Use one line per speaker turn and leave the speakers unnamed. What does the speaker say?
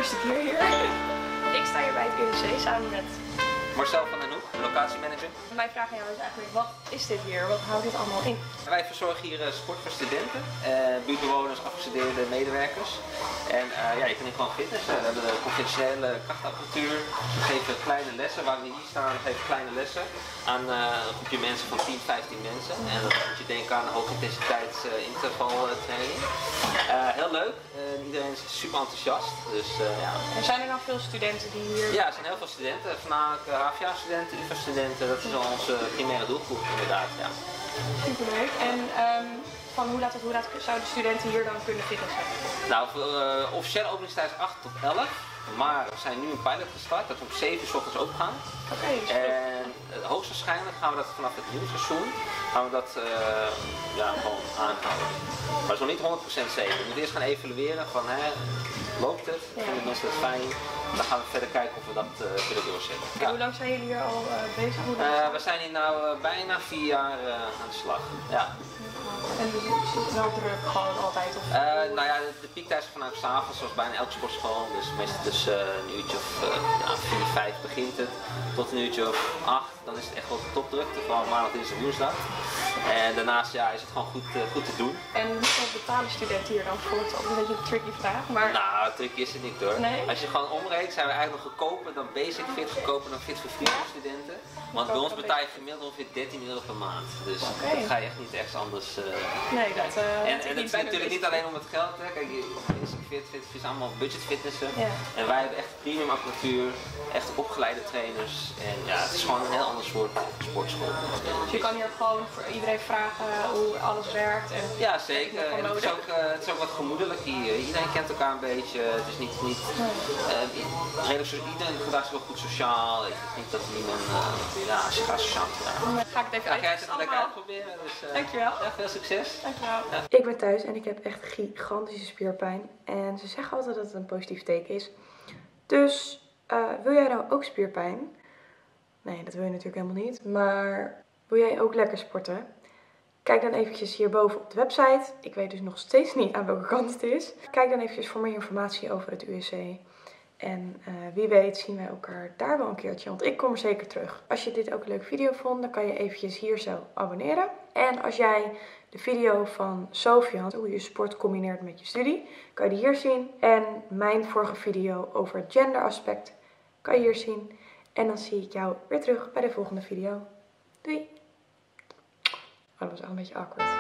eerste keer hier. Ik sta hier bij het UWC samen met
Marcel van den Hoek, locatiemanager.
Mijn vraag aan jou is eigenlijk, wat is dit hier? Wat houdt dit allemaal in?
Wij verzorgen hier sport voor studenten, buurtbewoners, afgestudeerde medewerkers. En ja, je kan hier gewoon fitnessen. We hebben de conventionele krachtapparatuur. We geven kleine lessen, waar we hier staan, we geven kleine lessen aan een groepje mensen van 10, 15 mensen. En dat moet je denken aan hoge intensiteits intervaltraining. Heel leuk, iedereen is super enthousiast. Dus, ja.
En zijn er nog veel studenten die hier...
Ja, er zijn heel veel studenten, voornamelijk HVA-studenten, UvA-studenten. Dat is al onze primaire doelgroep inderdaad. Ja.
Superleuk. En van hoe laat zouden studenten hier dan kunnen fitnessen?
Nou, officiële openingstijd is 8 tot 11. Maar we zijn nu een pilot gestart dat we om 7 uur 's ochtends open gaan.
Oké,
En hoogstwaarschijnlijk gaan we dat vanaf het nieuwe seizoen ja, gewoon aanhouden. Maar dat is nog niet 100% zeker. We moeten eerst gaan evalueren van loopt het? Vinden mensen het fijn? Dan gaan we verder kijken of we dat kunnen doorzetten.
Ja. Hoe lang zijn jullie hier al bezig?
We zijn hier nu bijna 4 jaar aan de slag. Ja.
En dus is het wel druk gewoon altijd? Of...
Nou ja, de piektijd is vanuit 's avonds, zoals bijna elke sportschool. Dus meestal tussen een uurtje of 4, 5 begint het. Tot een uurtje of 8, dan is het echt wel de topdrukte, vooral maandag, dinsdag, woensdag. En daarnaast ja, is het gewoon goed te doen.
En hoeveel betalen studenten hier dan voor? Het is altijd een beetje een tricky vraag, maar...
Nou, tricky is het niet hoor.
Nee?
Als je gewoon omrekent, zijn we eigenlijk nog goedkoper dan Basic Fit, goedkoper dan Fit for Free voor studenten. Want bij ons betaal je gemiddeld ongeveer 13 euro per maand. Dus dat ga je echt niet ergens anders...
Nee, dat
en het is natuurlijk niet alleen om het geld. Hè. Kijk, Basic Fit is allemaal budget fitnessen.
Ja.
En wij hebben echt premium apparatuur, echt opgeleide trainers. En ja, het is gewoon een heel ander soort sportschool.
Dus je kan hier gewoon voor iedereen vragen hoe alles werkt. En
ja, zeker. En het is ook wat gemoedelijk hier. Iedereen kent elkaar een beetje. Het is niet redelijk zo, iedereen gedraagt zich wel goed sociaal. Ik denk niet dat iemand als je gaat sociaal gedragen.
Ga ik het even
Ga jij het lekker uitproberen. Dus,
dankjewel.
Ja, veel succes.
Dankjewel.
Ja.
Ik ben thuis en ik heb echt gigantische spierpijn. En ze zeggen altijd dat het een positief teken is. Dus wil jij nou ook spierpijn? Nee, dat wil je natuurlijk helemaal niet. Maar wil jij ook lekker sporten? Kijk dan eventjes hierboven op de website. Ik weet dus nog steeds niet aan welke kant het is. Kijk dan eventjes voor meer informatie over het UWC. En wie weet zien wij elkaar daar wel een keertje, want ik kom er zeker terug. Als je dit ook een leuke video vond, dan kan je eventjes hier zo abonneren. En als jij de video van Sofian, hoe je sport combineert met je studie, kan je die hier zien. En mijn vorige video over het genderaspect kan je hier zien. En dan zie ik jou weer terug bij de volgende video. Doei! Oh, dat was al een beetje awkward.